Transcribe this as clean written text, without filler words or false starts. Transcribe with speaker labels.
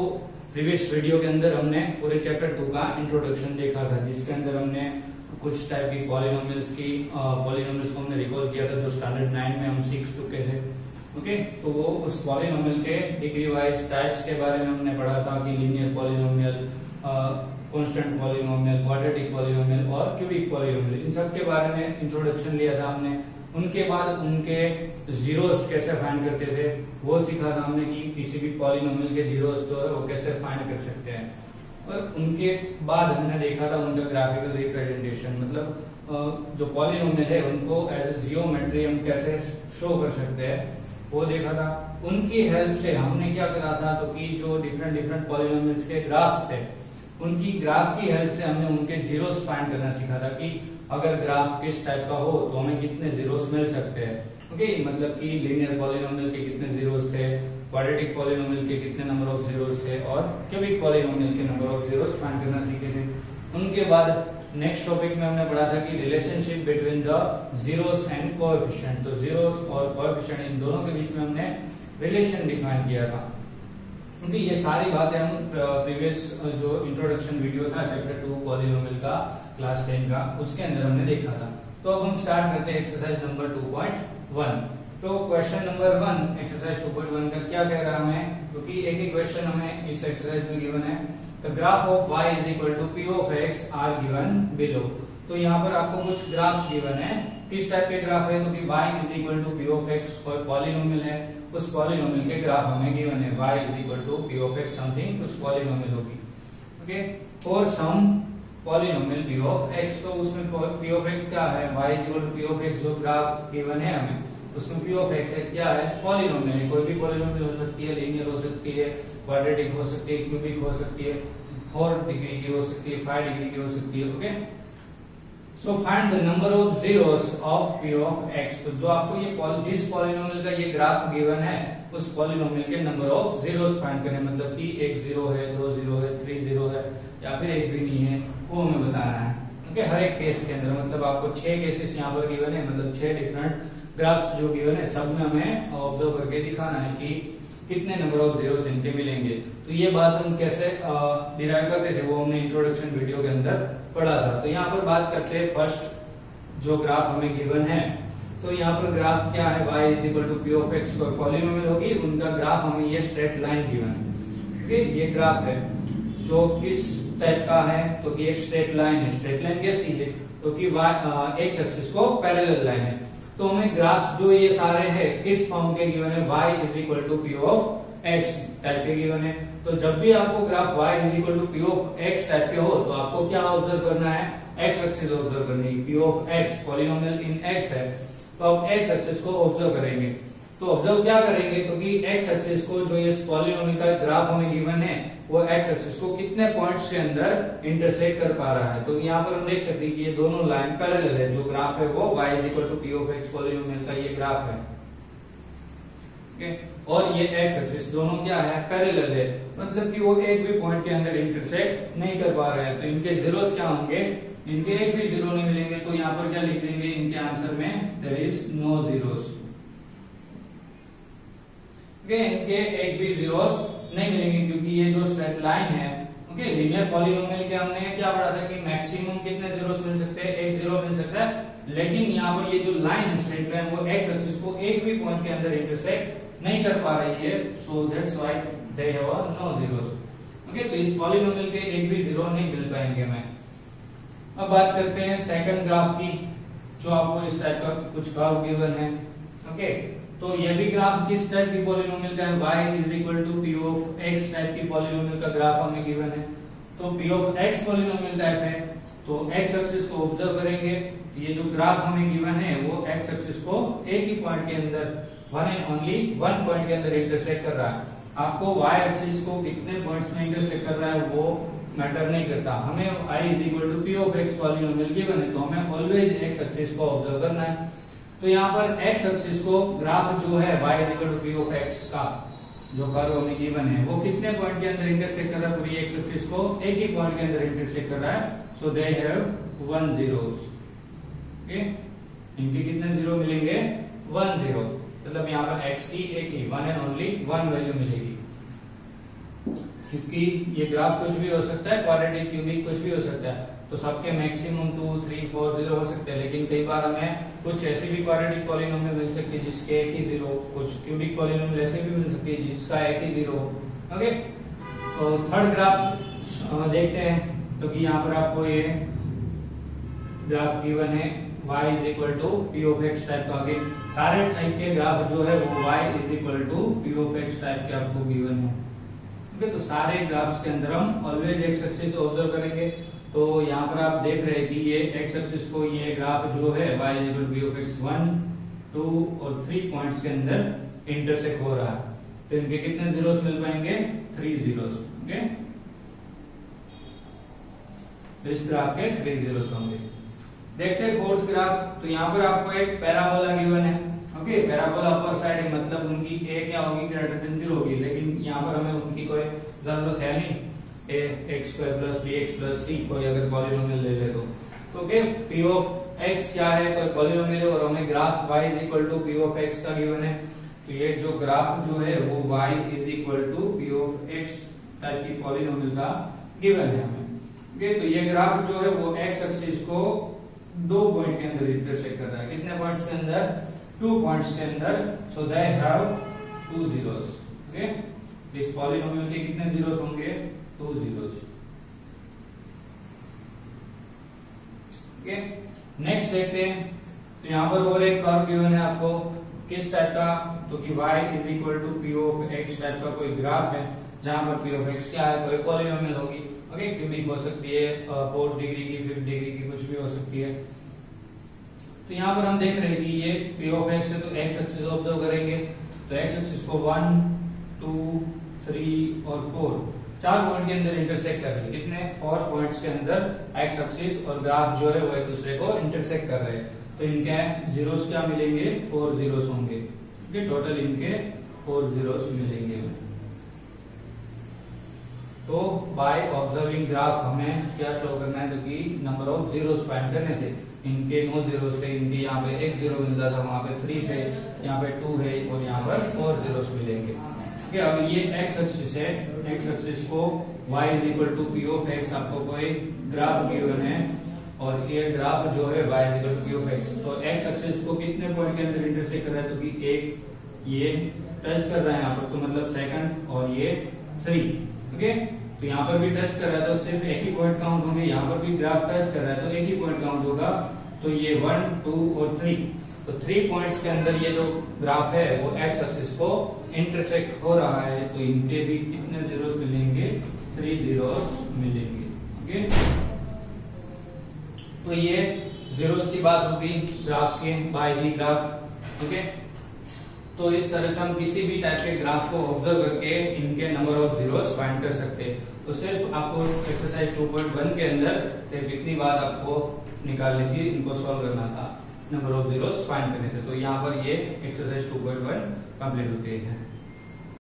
Speaker 1: Previous video के अंदर हमने पूरे चैप्टर 2 का इंट्रोडक्शन देखा था, जिसके अंदर हमने कुछ टाइप की पॉलिनोमियल्स को हमने रिकॉल किया था जो स्टैंडर्ड 9 में हम सीख चुके थे। ओके, तो वो उस पॉलिनोमियल के डिग्री वाइज टाइप्स के बारे में हमने पढ़ा था कि linear polynomial, constant polynomial, quadratic polynomial और क्यूबिक पॉलिनोमियल, इन सब के बारे में इंट्रोडक्शन लिया था हमने। उनके बाद उनके जीरोस कैसे फाइंड करते थे वो सीखा था हमने कि किसी भी पॉलिनोमियल के जीरोस जो है वो कैसे फाइंड कर सकते हैं। और उनके बाद हमने देखा था उनका ग्राफिकल रिप्रेजेंटेशन, मतलब जो पॉलिनोमियल है उनको एज ए जियोमेट्री हम कैसे शो कर सकते हैं वो देखा था। उनकी हेल्प से हमने क्या करा था, तो कि जो डिफरेंट पॉलिनोमियल्स के ग्राफ्स थे उनकी ग्राफ की हेल्प से हमने उनके जीरोस फाइंड करना सीखा था कि अगर ग्राफ किस टाइप का हो तो हमें कितने जीरोस मिल सकते हैं। ओके, मतलब कि लीनियर पॉलिनोमियल के कितने जीरोस थे, क्वाड्रेटिक पॉलिनोमियल के कितने नंबर ऑफ जीरोस थे और क्यूबिक पॉलिनोमियल के नंबर ऑफ जीरोस फाइंड करना सीखे थे। उनके बाद नेक्स्ट टॉपिक में हमने पढ़ा था कि relationship between the zeros and coefficient. तो जीरोस और कोएफिशिएंट इन दोनों के बीच में हमने रिलेशन डिफाइन किया था। क्योंकि ये सारी बातें हम प्रीवियस जो इंट्रोडक्शन वीडियो था चैप्टर 2 पॉलिनोमियल का क्लास 10 का, उसके अंदर हमने देखा था। तो अब हम स्टार्ट करते हैं एक्सरसाइज नंबर 2.1। तो क्वेश्चन नंबर 1 एक्सरसाइज 2.1 का क्या कह रहा है हमें, क्योंकि एक ही क्वेश्चन हमें इस एक्सरसाइज में गिवन है। The graph of y is equal to p of x are given below. तो यहाँ पर आपको कुछ ग्राफ्स गिवन है, किस टाइप के ग्राफ है, तो कि y is equal to p of x कोई पॉलिनोमियल है, उस पॉलिनोमियल के ग्राफ हमें गिवन है। y is equal to p of x something कुछ पॉलिनोमियल होगी। Okay, for some polynomial p of x, तो उसमें p ऑफ x क्या है, y is equal to p of x जो ग्राफ गिवन है हमें, उसमें p ऑफ x है क्या है, पॉलिनोमियल है। कोई भी पॉलिनोमियल हो सकती है, लीनियर हो सकती है, क्वाड्रेटिक हो सकती है, क्यूबिक हो सकती है, 4 डिग्री की हो सकती है, 5 डिग्री की हो सकती है। Okay, so find the number of zeros of p of x। तो जो आपको ये जिस पॉलिनोमियल का ये ग्राफ गिवन है उस पॉलिनोमियल के नंबर ऑफ जीरोस फाइंड करने, मतलब कि 1 जीरो है, 2 जीरो है, 3 जीरो है या फिर एक भी नहीं है, वो हमें बताना है। ओके, हर एक केस के अंदर, मतलब आपको 6 केसेस यहाँ पर गिवन है, मतलब 6 डिफरेंट ग्राफ्स जो गिवन है सब में हमें ऑब्जर्व करके दिखाना है कि कितने नंबर ऑफ जीरोस इनके मिलेंगे। तो ये बात हम कैसे डिराइव करते थे वो हमने इंट्रोडक्शन वीडियो के अंदर पढ़ा था। तो यहाँ पर बात करते हैं फर्स्ट जो ग्राफ हमें गिवन है। तो यहाँ पर ग्राफ क्या है, y is equal to p of x को पॉलिनोमियल होगी, उनका ग्राफ हमें ये स्ट्रेट लाइन गिवन है। ओके, ये ग्राफ है जो किस टाइप का है, तो कि एक स्ट्रेट लाइन है। स्ट्रेट लाइन कैसी है, तो कि x एक्सिस को पैरेलल लाइन है। तो हमें ग्राफ जो ये सारे हैं किस फॉर्म के गिवन है, y is equal to p of x type के गिवन है। तो जब भी आपको graph y is equal to p of x type के हो तो आपको क्या ऑब्जर्व करना है, x एक्सिस ऑब्जर्व करनी है। p of x polynomial in x है, तो अब x एक्सिस को ऑब्जर्व करेंगे। तो ऑब्जर्व क्या करेंगे, तो कि x एक्सिस को जो ये पॉलिनोमियल का ग्राफ हमें गिवन है वो x एक्सिस को कितने पॉइंट्स के अंदर इंटरसेक्ट कर पा रहा है। तो यहाँ पर हम देख सकते हैं कि ये दोनों लाइन पैरेलल है। जो ग्राफ है वो y is equal to p of x polynomial का ये ग्राफ है। ओके, और ये x एक्सिस दोनों क्या है, पैरेलल है, मतलब कि वो एक भी पॉइंट के अंदर इंटरसेक्ट नहीं कर पा रहे हैं। तो इनके जीरोस क्या होंगे, इनके एक भी जीरो नहीं मिलेंगे। तो यहाँ पर क्या लिख देंगे इनके आंसर में, देयर इज नो जीरोस। इनके एक भी जीरोस नहीं मिलेंगे क्योंकि ये जो स्ट्रेट लाइन है, ओके, लीनियर पॉलिनोमियल के हमने क्या पढ़ा था कि मैक्सिमम कितने जीरोस मिल सकते हैं, एक जीरो मिल सकता है। लेकिन यहाँ पर ये जो लाइन है स्ट्रेट लाइन वो x एक्सिस को एक भी पॉइंट के अंदर इंटरसेक्ट नहीं कर पा रही है। So that's why they have no zeros. Okay, तो इस पॉलिनोमियल के एक भी जीरो नहीं मिल पाएंगे हमें। अब बात करते हैं सेकंड ग्राफ की, जो आपको इस टाइप का कुछ ग्राफ गिवन है। ओके, तो ये भी ग्राफ किस टाइप की पॉलिनोमियल का है, y is equal to p of x type की पॉलिनोमियल का ग्राफ हमें गिवन है। तो p of x polynomial type है, तो x एक्सिस को ऑब्जर्व करेंगे। ये जो ग्राफ हमें गिवन है वो x एक्सिस को एक ही पॉइंट के अंदर, one and only one point के अंदर इंटरसेक्ट कर रहा है। आपको y एक्सिस को कितने पॉइंट्स में इंटरसेक्ट कर रहा है वो मैटर नहीं करता। हमें i is equal to p of x polynomial given है, तो हमें ऑलवेज x एक्सिस को ऑब्जर्व करना है। तो यहाँ पर x एक्सिस को ग्राफ जो है y is equal to p of x का जो कर्व हमें गिवन है वो कितने पॉइंट के अंदर इंटरसेक्ट कर रहा है, पूरी x एक्सिस को एक ही पॉइंट के अंदर इंटरसेक्ट कर रहा है। So they have 1 zeros. ओके, इनके कितने जीरो मिलेंगे, 1 जीरो, मतलब यहाँ पर x की एक ही one and only one value मिलेगी। क्योंकि ये ग्राफ कुछ भी हो सकता है, क्वाड्रेटिक, क्यूबिक कुछ भी हो सकता है, तो सबके मैक्सिमम 2, 3, 4 जीरो हो सकते हैं। लेकिन कई बार हमें कुछ ऐसी भी क्वाड्रेटिक पॉलिनोमियल मिल सकती है जिसके एक ही जीरो, कुछ क्यूबिक पॉलिनोमियल ऐसे भी मिल सकती है जिसका एक ही जीरो। ओके, तो थर्ड ग्राफ देखते हैं। तो कि यहाँ पर आपको ये ग्राफ गिवन है y is equal to p of x type का। आगे सारे टाइप के ग्राफ जो है वो y is equal to p of x type के आपको गिवन है। ओके, तो सारे ग्राफ्स के अंदर हम ऑलवेज एक्स एक्सिस ऑब्जर्व करेंगे। तो यहाँ पर आप देख रहे हैं कि ये एक्स एक्सिस को ये ग्राफ जो है y is equal to p of x 1, 2 और 3 पॉइंट्स के अंदर इंटरसेक्ट हो रहा है। तो इनके कितने जीरोस मिल पाएंगे? 3 जीरोस। ओके, इस ग्राफ के 3 जीरोस होंगे। देखते हैं फोर्थ ग्राफ। तो यहाँ पर आपको एक पैराबोला गिवन है। ओके, पैराबोला अपर साइड है, मतलब उनकी ए क्या होगी? ग्रेटर देन 0 होगी। लेकिन यहाँ पर हमें उनकी कोई जरूरत है नहीं। A x square plus b x plus c कोई अगर पॉलिनोमियल ले ले तो ओके, पी ऑफ एक्स क्या है? कोई पॉलिनोमियल है और हमें graph y is equal to p of x का गिवन है। तो ये जो ग्राफ जो है वो y is equal to p of x type की पॉलिनोमियल का गिवन है हमें। ओके, तो ये ग्राफ जो है वो एक्स एक्सिस को 2 पॉइंट के अंदर इंटरसेक्ट कर रहा है। कितने पॉइंट्स के अंदर? 2 पॉइंट्स के अंदर। So they have 2 zeros. Okay, इस पॉलिनोमियल के कितने जीरोस होंगे? 2 जीरोस। ओके, नेक्स्ट देखते हैं। तो यहाँ पर और एक कर्व गिवन है आपको, किस टाइप का? तो कि y is equal to p of x type का कोई ग्राफ है जहां पर पी ऑफ एक्स क्या है? कोई पॉलिनोमियल होगी। ओके, क्यूबिक हो सकती है, 4 डिग्री की, 5 डिग्री की, कुछ भी हो सकती है। तो यहाँ पर हम देख रहे हैं कि ये पी ऑफ एक्स है, तो एक्स एक्सिस ऑब्जर्व करेंगे। तो एक्स एक्सिस को 1, 2, 3 और 4 पॉइंट के अंदर इंटरसेक्ट कर रहे हैं। कितने? 4 पॉइंट्स के अंदर एक्स एक्सिस और ग्राफ जो है वो एक दूसरे को इंटरसेक्ट कर रहे हैं। तो इनके जीरोस क्या मिलेंगे? 4 जीरोस होंगे। टोटल इनके 4 जीरोस मिलेंगे। तो बाय ऑब्जर्विंग ग्राफ हमें क्या शो करना है? तो कि नंबर ऑफ जीरोस फाइंड करने थे। इनके 9 जीरोस थे, इनके यहाँ पे 1 जीरो मिलता था, वहां पे 3 थे, यहाँ पे 2 है और यहाँ पर 4 जीरोस मिलेंगे। ठीक है, अब ये एक्स एक्सिस है, एक्स एक्सिस को y is equal to p of x आपको कोई ग्राफ गिवन है और ये ग्राफ जो है y is equal to p of x. तो एक्स एक्सिस को कितने पॉइंट के अंदर इंटरसेक्ट कर रहा है? तो कि एक ये टच कर रहा है यहाँ पर, तो मतलब सेकंड, और ये 3। ओके, तो यहाँ पर भी टच कर रहा है तो सिर्फ एक ही पॉइंट काउंट होंगे। यहाँ पर भी ग्राफ टच कर रहा है तो एक ही पॉइंट काउंट होगा। तो ये 1, 2 और 3, तो 3 पॉइंट्स के अंदर ये जो ग्राफ है वो एक्स एक्सिस को इंटरसेक्ट हो रहा है। तो इनके भी कितने जीरोस मिलेंगे? 3 जीरोस मिलेंगे। ओके, तो ये जीरोस की बात होगी ग्राफ के, बाय दी ग्राफ। ओके, तो इस तरह से हम किसी भी टाइप के ग्राफ को ऑब्जर्व करके इनके नंबर ऑफ जीरोस फाइंड कर सकते हैं। तो सिर्फ आपको एक्सरसाइज 2.1 के अंदर सिर्फ इतनी बात आपको निकालनी थी, इनको सॉल्व करना था, नंबर ऑफ जीरोस फाइंड करने थे। तो यहाँ पर ये एक्सरसाइज 2.1 कंप्लीट होती है।